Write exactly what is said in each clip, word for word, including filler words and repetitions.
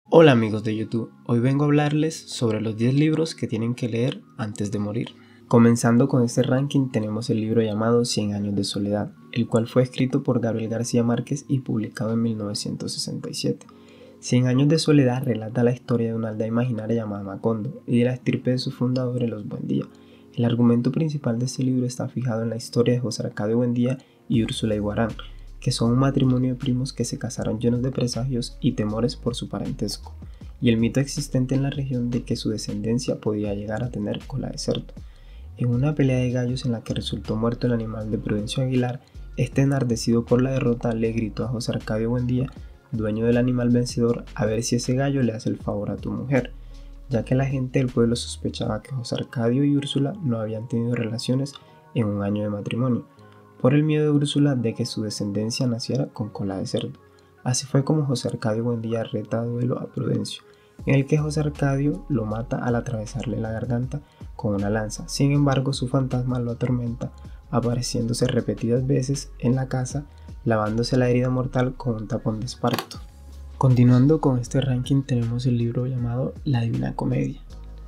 Hola amigos de YouTube, hoy vengo a hablarles sobre los diez libros que tienen que leer antes de morir. Comenzando con este ranking tenemos el libro llamado Cien años de soledad, el cual fue escrito por Gabriel García Márquez y publicado en mil novecientos sesenta y siete. Cien años de soledad relata la historia de una aldea imaginaria llamada Macondo y de la estirpe de su fundador, los Buendía. El argumento principal de este libro está fijado en la historia de José Arcadio Buendía y Úrsula Iguarán, que son un matrimonio de primos que se casaron llenos de presagios y temores por su parentesco, y el mito existente en la región de que su descendencia podía llegar a tener cola de cerdo. En una pelea de gallos en la que resultó muerto el animal de Prudencio Aguilar, este enardecido por la derrota le gritó a José Arcadio Buendía, dueño del animal vencedor, a ver si ese gallo le hace el favor a tu mujer, ya que la gente del pueblo sospechaba que José Arcadio y Úrsula no habían tenido relaciones en un año de matrimonio, por el miedo de Úrsula de que su descendencia naciera con cola de cerdo. Así fue como José Arcadio Buendía reta a duelo a Prudencio, en el que José Arcadio lo mata al atravesarle la garganta con una lanza. Sin embargo, su fantasma lo atormenta, apareciéndose repetidas veces en la casa, lavándose la herida mortal con un tapón de esparto. Continuando con este ranking tenemos el libro llamado La Divina Comedia,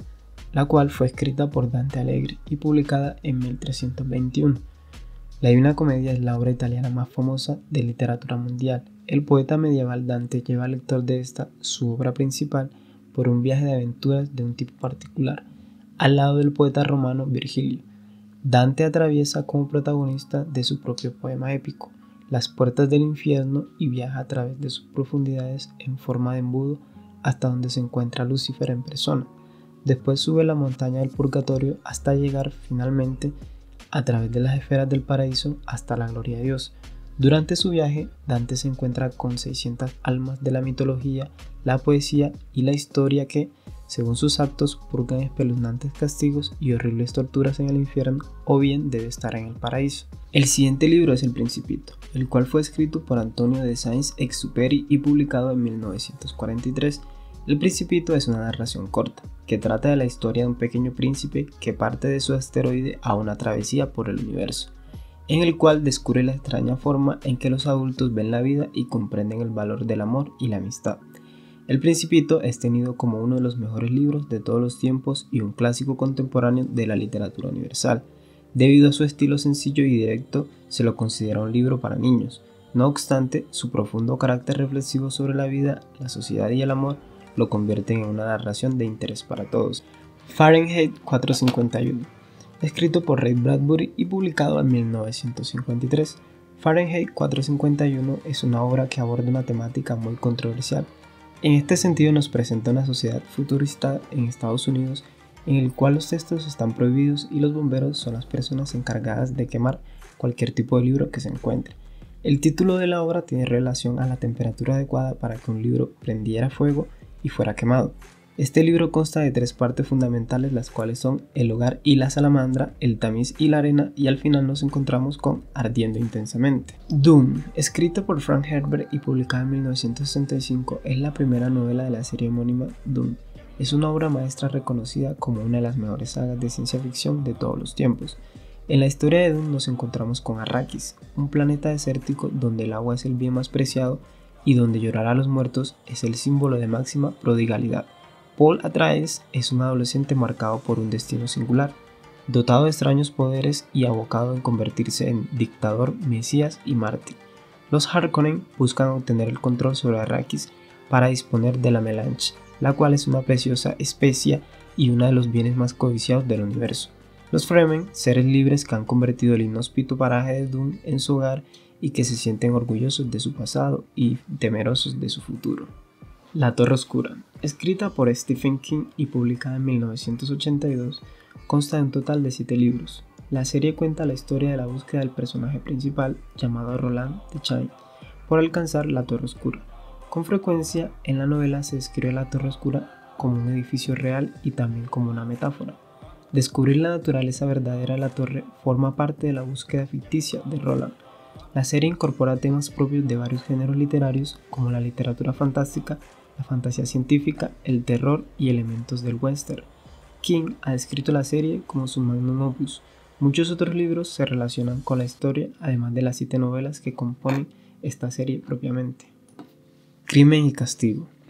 la cual fue escrita por Dante Alighieri y publicada en mil trescientos veintiuno. La Divina Comedia es la obra italiana más famosa de literatura mundial. El poeta medieval Dante lleva al lector de esta, su obra principal, por un viaje de aventuras de un tipo particular, al lado del poeta romano Virgilio. Dante atraviesa como protagonista de su propio poema épico las puertas del infierno y viaja a través de sus profundidades en forma de embudo hasta donde se encuentra Lucifer en persona. Después sube la montaña del purgatorio hasta llegar finalmente a través de las esferas del paraíso hasta la gloria de Dios. Durante su viaje, Dante se encuentra con seiscientas almas de la mitología, la poesía y la historia que, según sus actos, purgan espeluznantes castigos y horribles torturas en el infierno, o bien debe estar en el paraíso. El siguiente libro es El Principito, el cual fue escrito por Antonio de Saint-Exupéry y publicado en mil novecientos cuarenta y tres. El Principito es una narración corta, que trata de la historia de un pequeño príncipe que parte de su asteroide a una travesía por el universo, en el cual descubre la extraña forma en que los adultos ven la vida y comprenden el valor del amor y la amistad. El Principito es tenido como uno de los mejores libros de todos los tiempos y un clásico contemporáneo de la literatura universal. Debido a su estilo sencillo y directo, se lo considera un libro para niños. No obstante, su profundo carácter reflexivo sobre la vida, la sociedad y el amor lo convierten en una narración de interés para todos. Fahrenheit cuatrocientos cincuenta y uno, escrito por Ray Bradbury y publicado en mil novecientos cincuenta y tres. Fahrenheit cuatrocientos cincuenta y uno es una obra que aborda una temática muy controversial. En este sentido nos presenta una sociedad futurista en Estados Unidos en el cual los textos están prohibidos y los bomberos son las personas encargadas de quemar cualquier tipo de libro que se encuentre. El título de la obra tiene relación a la temperatura adecuada para que un libro prendiera fuego y fuera quemado. Este libro consta de tres partes fundamentales, las cuales son el hogar y la salamandra, el tamiz y la arena, y al final nos encontramos con Ardiendo intensamente. Dune, escrita por Frank Herbert y publicada en mil novecientos sesenta y cinco, es la primera novela de la serie homónima Dune. Es una obra maestra reconocida como una de las mejores sagas de ciencia ficción de todos los tiempos. En la historia de Dune nos encontramos con Arrakis, un planeta desértico donde el agua es el bien más preciado y donde llorar a los muertos es el símbolo de máxima prodigalidad. Paul Atreides es un adolescente marcado por un destino singular, dotado de extraños poderes y abocado en convertirse en dictador, mesías y mártir. Los Harkonnen buscan obtener el control sobre Arrakis para disponer de la Melange, la cual es una preciosa especia y uno de los bienes más codiciados del universo. Los Fremen, seres libres que han convertido el inhóspito paraje de Dune en su hogar y que se sienten orgullosos de su pasado y temerosos de su futuro. La Torre Oscura, escrita por Stephen King y publicada en mil novecientos ochenta y dos, consta de un total de siete libros. La serie cuenta la historia de la búsqueda del personaje principal, llamado Roland Deschain, por alcanzar la Torre Oscura. Con frecuencia, en la novela se describe la Torre Oscura como un edificio real y también como una metáfora. Descubrir la naturaleza verdadera de la torre forma parte de la búsqueda ficticia de Roland. La serie incorpora temas propios de varios géneros literarios como la literatura fantástica, la fantasía científica, el terror y elementos del western. King ha descrito la serie como su magnum opus. Muchos otros libros se relacionan con la historia, además de las siete novelas que componen esta serie propiamente. Crimen y Castigo,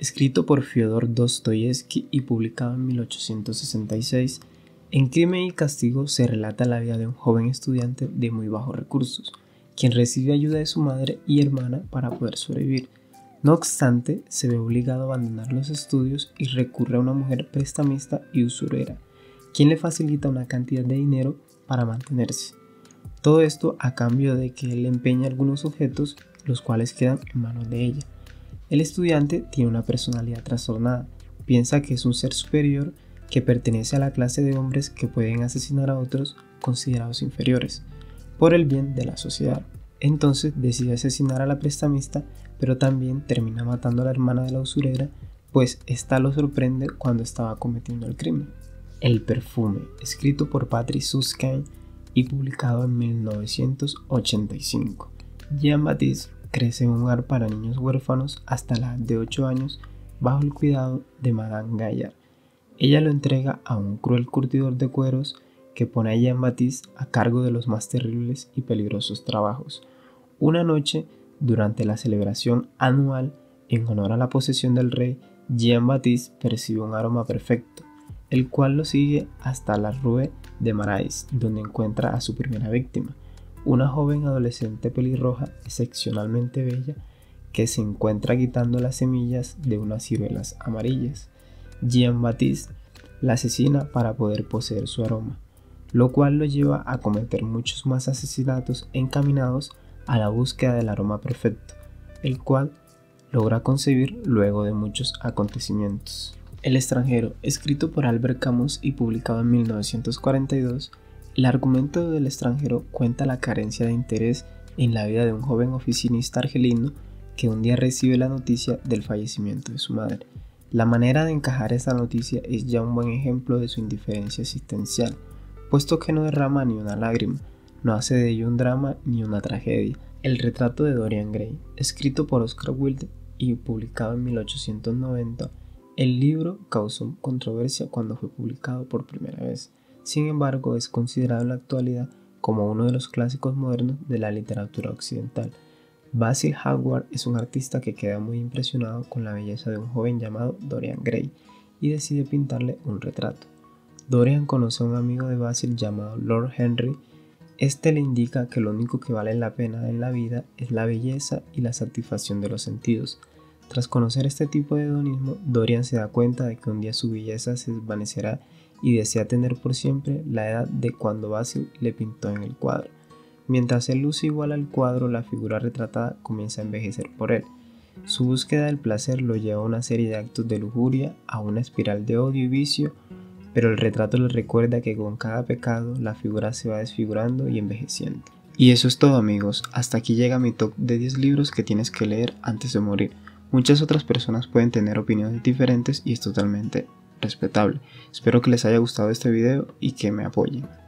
escrito por Fyodor Dostoyevsky y publicado en mil ochocientos sesenta y seis, en Crimen y Castigo se relata la vida de un joven estudiante de muy bajos recursos, quien recibe ayuda de su madre y hermana para poder sobrevivir. No obstante, se ve obligado a abandonar los estudios y recurre a una mujer prestamista y usurera, quien le facilita una cantidad de dinero para mantenerse. Todo esto a cambio de que él empeña algunos objetos, los cuales quedan en manos de ella. El estudiante tiene una personalidad trastornada, piensa que es un ser superior que pertenece a la clase de hombres que pueden asesinar a otros considerados inferiores, por el bien de la sociedad. Entonces decide asesinar a la prestamista, pero también termina matando a la hermana de la usurera, pues ésta lo sorprende cuando estaba cometiendo el crimen. El perfume, escrito por Patrick Süskind y publicado en mil novecientos ochenta y cinco. Jean-Baptiste crece en un hogar para niños huérfanos hasta la edad de ocho años bajo el cuidado de Madame Gaillard. Ella lo entrega a un cruel curtidor de cueros que pone a Jean-Baptiste a cargo de los más terribles y peligrosos trabajos. Una noche, durante la celebración anual en honor a la posesión del rey, Jean-Baptiste percibe un aroma perfecto, el cual lo sigue hasta la Rue de Marais, donde encuentra a su primera víctima, una joven adolescente pelirroja excepcionalmente bella que se encuentra quitando las semillas de unas ciruelas amarillas. Jean-Baptiste la asesina para poder poseer su aroma, lo cual lo lleva a cometer muchos más asesinatos encaminados a la búsqueda del aroma perfecto, el cual logra concebir luego de muchos acontecimientos. El extranjero, escrito por Albert Camus y publicado en mil novecientos cuarenta y dos, el argumento del extranjero cuenta la carencia de interés en la vida de un joven oficinista argelino que un día recibe la noticia del fallecimiento de su madre. La manera de encajar esta noticia es ya un buen ejemplo de su indiferencia existencial, puesto que no derrama ni una lágrima, no hace de ello un drama ni una tragedia. El retrato de Dorian Gray, escrito por Oscar Wilde y publicado en mil ochocientos noventa, el libro causó controversia cuando fue publicado por primera vez. Sin embargo, es considerado en la actualidad como uno de los clásicos modernos de la literatura occidental. Basil Hallward es un artista que queda muy impresionado con la belleza de un joven llamado Dorian Gray y decide pintarle un retrato. Dorian conoce a un amigo de Basil llamado Lord Henry. Este le indica que lo único que vale la pena en la vida es la belleza y la satisfacción de los sentidos. Tras conocer este tipo de hedonismo, Dorian se da cuenta de que un día su belleza se desvanecerá y desea tener por siempre la edad de cuando Basil le pintó en el cuadro. Mientras él luce igual al cuadro, la figura retratada comienza a envejecer por él. Su búsqueda del placer lo lleva a una serie de actos de lujuria, a una espiral de odio y vicio, pero el retrato le recuerda que con cada pecado la figura se va desfigurando y envejeciendo. Y eso es todo, amigos, hasta aquí llega mi top de diez libros que tienes que leer antes de morir. Muchas otras personas pueden tener opiniones diferentes y es totalmente respetable. Espero que les haya gustado este video y que me apoyen.